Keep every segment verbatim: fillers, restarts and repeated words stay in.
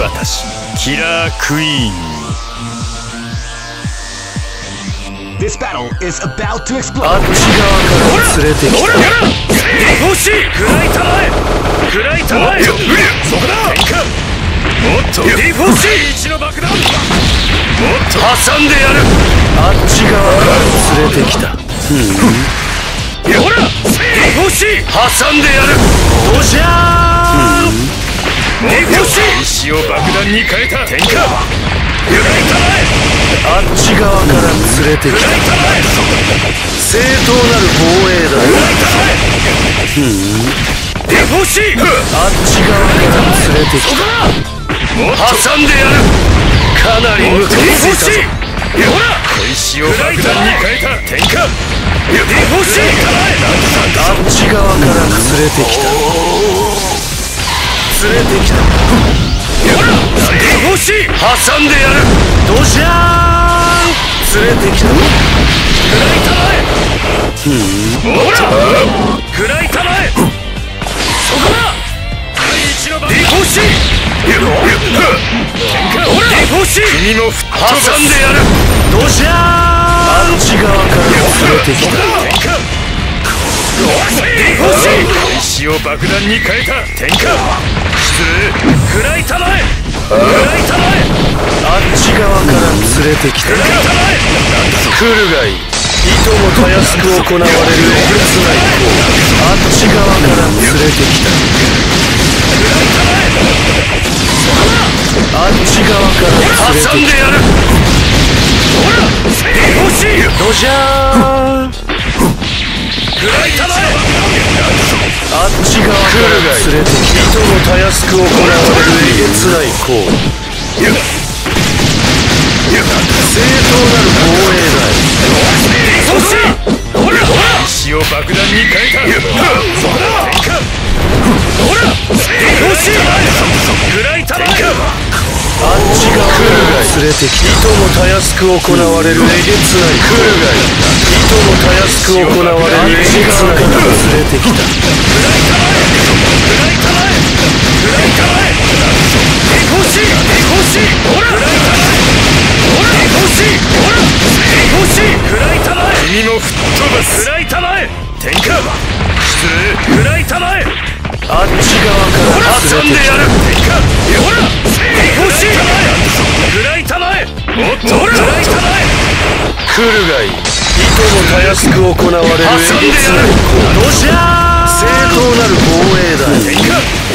私キラークイーン This battle is about to explode. あっち側から連れてきた。 ほら欲しい食らいたまえ食らいたまえそこだ天下もっとディフォーシー一の爆弾もっと挟んでやるあっち側から連れてきた。 ほらディフォーシー挟んでやるドシャーンディフォーシー石を爆弾に変えた天下食らいたまえあっち側から連れてきた。正当なる防衛だよ。 ディフォーシーあっち側から連れてきた。 挟んでやるかなりムカついたぞ。 ほら小石を爆弾に変えた天下ディフォーシーあっち側から連れてきた。連れてきた。 ほらディフォーシー挟んでやるドシャーン連れてきた。 食らいたまえほら食らいたまえそこだ第一の爆弾ディフォーシー天下ほらディフォーシー君も吹っ飛ばんでやるドシャーンあっち側から連れてきた。 天下ディフォーシー石を爆弾に変えた天下失礼食らいたまえ食らいたまえあっち側から連れてきた。来るがいい。いともたやすく行われるえげつない行為。あっち側から連れてきた。あっち側から連れてきた。 ほらディフォーシードジャーン食らいたまえあっち側から連れてきた。いともたやすく行われるえげつない行為。正当なる防衛だよ。 そしてほら石を爆弾に変えたそこだ天下ほらディフォーシー食らいたまえあっち側から連れてきた。いともたやすく行われるえげつない来るがいい。いともたやすく行われるえげつない連れてきた。 食らいたまえ食らいたまえ食らいたまえディフォーシーディフォーシーほら食らいたまえほらディフォーシーほらディフォーシー食らいたまえ君も吹っ飛ばす食らいたまえ天下失礼食らいたまえあっち側から挟んでやる天下ほらディフォーシー食らいたまえもっと食らいたまえ来るがいい。いともたやすく行われるえげつない行為。ドシャーン正当なる防衛だ。 天下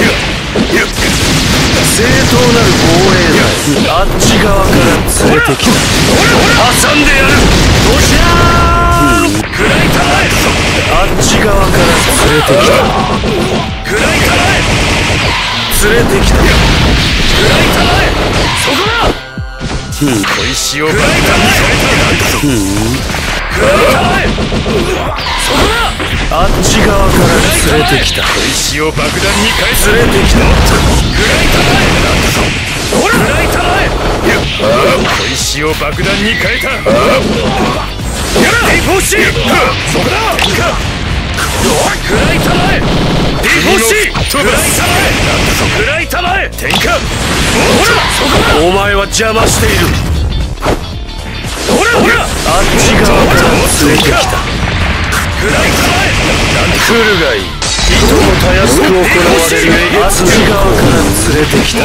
正当なる防衛だ。あっち側から連れてきた。 挟んでやるドシャーン食らいたまえあっち側から連れてきた。 食らいたまえ連れてきた。 食らいたまえそこだ小石を爆弾に変えた食らいたまえそこだあっち側から連れてきた。 小石を爆弾に変えた連れてきた。 食らいたまえほら食らいたまえ小石を爆弾に変えたやらディフォーシーそこだ天下食らいたまえディフォーシー食らいたまえ食らいたまえ天下ほらそこだお前は邪魔している。 ほらほらあっち側から連れてきた。 食らいたまえ来るがいい。いともたやすく行われるえげつない側から連れてきた。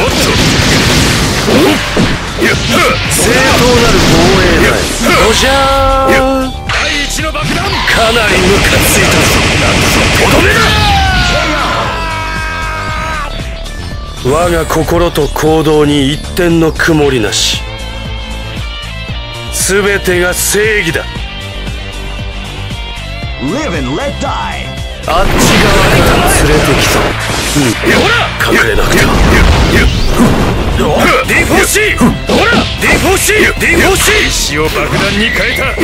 正当なる防衛だよ。ドジャーン第一の爆弾かなりムカついたぞ。 とどめだ我が心と行動に一点の曇りなし。すべてが正義だ。 Live and let die. あっち側から連れてきた。うん、隠れなくては。 ディフォーシーほらディフォーシーディフォーシー石を爆弾に変えた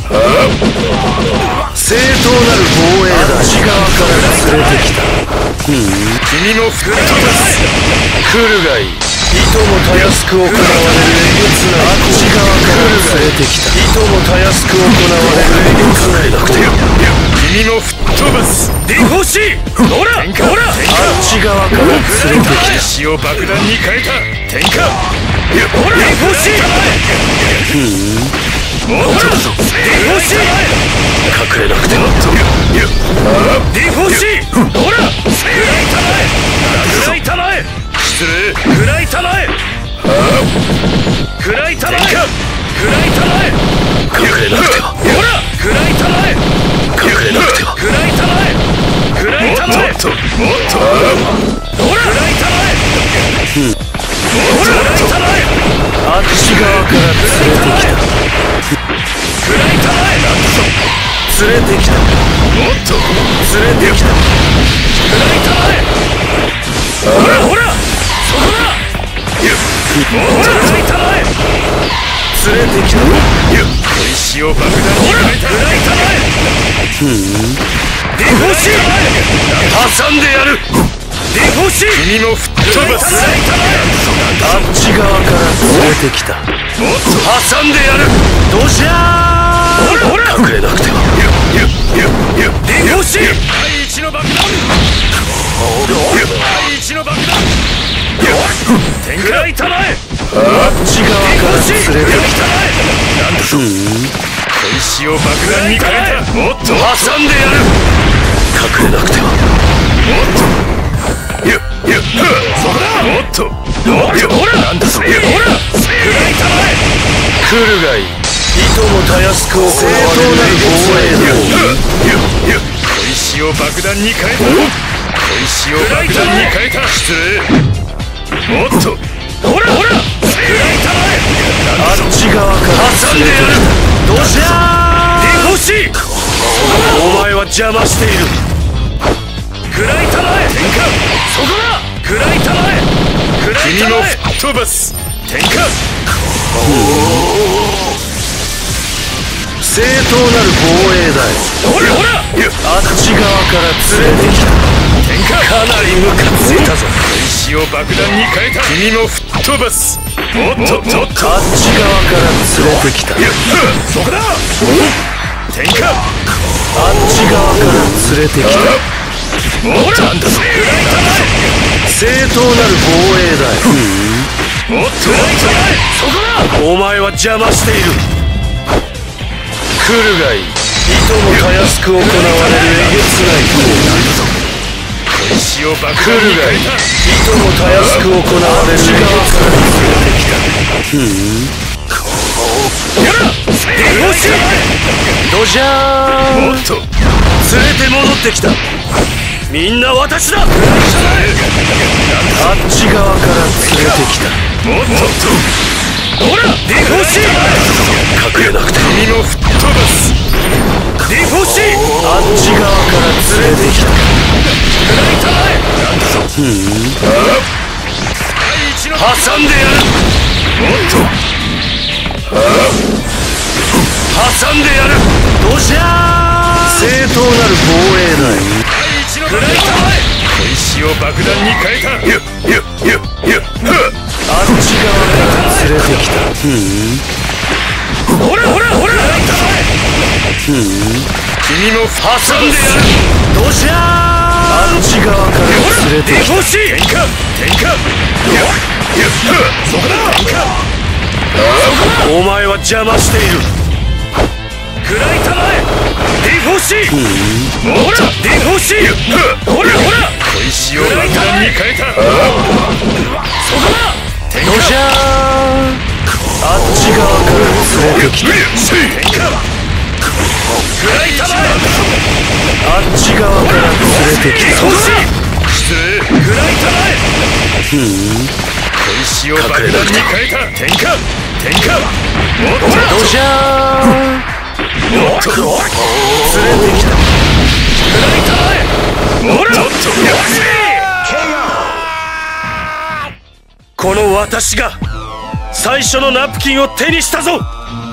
正当なる防衛だ。あっち側から連れてきた。 君も吹っ飛ばす来るがいい。いともたやすく行われるえげつない。あっち側から連れてきた。いともたやすく行われるえげつないなくて。 君も吹っ飛ばすディフォーシーほらほらあっち側から連れてきた。 石を爆弾に変えた天下ほらデフォシふんほらデフォシ隠れなくてもデフォシほら食らいたまえ失礼食らいたまえ食らいたまえ食らいたまえ隠れなくてはほら食らいたまえ隠れなくては食らいたまえ食らいたまえもっともっとほら食らいたまえほら食らいたまえあっち側から連れてきた食らいたまえ連れてきたもっと連れてきた食らいたまえほらほらそこだほら食らいたまえ連れてきた小石を爆弾に変えた食らいたまえふんデフォシ挟んでやるデフォシ君も吹っ飛ばすあっち側から連れてきた挟んでやるどうしゃーほら隠れなくてはデフォシ第一の爆弾第一の爆弾天食らいたまえあっち側から連れてきたなんだと小石を爆弾に変えたもっと挟んでやる隠れなくてはもっとゆっゆっそこだもっともっとほらなんだそれほら食らいたまえ来るがいいいともたやすく行われる防衛だ小石を爆弾に変えた小石を爆弾に変えた失礼もっとほらほら食らいたまえあっち側から挟んでやるどうしゃデフォシお前は邪魔している食らいたまえ天下そこだ食らいたまえ食らいたまえ君も吹っ飛ばす天下正当なる防衛だよほらほらあっち側から連れてきた天下かなりムカついたぞ小石を爆弾に変えた君も吹っ飛ばすもっともっとあっち側から連れてきたそこだ天下あっち側から連れてきたほらなんだそれ正当なる防衛だよもっともっとそこだお前は邪魔している来るがいいいともたやすく行われるえげつない小石を爆来弾にるがいいい変えたともたやすく行われるえげつない連れてきたやらデフォシどじゃーんもっと連れて戻ってきたみんな私だあっち側から連れてきたもっとほらデフォシ隠れなくて君も吹っ飛ばすデフォシあっち側から連れてきた食らいたまえなんだぞふん第一の挟んでやるもっと挟んでやるどうしゃー正当なる防衛だよ第一の爆弾小石を爆弾に変えたゆっゆっゆっゆっあっち側から連れてきたふんほらほらほらふん君も挟んでやるどうしゃーあっち側から連れてきたデフォシ天下天下ゆっゆっそこだ天下お前は邪魔している食らいたまえデフォシほらデフォシほらほら小石を爆弾に変えたそこだ天下どうしゃーあっち側から連れてきた天下食らいたまえあっち側から連れてきたデフォシ失礼食らいたまえふん小石を爆弾に変えた天下天下もっとどうしゃーもっと連連れてきたれたまえほらもっとこの私が最初のナプキンを手にしたぞ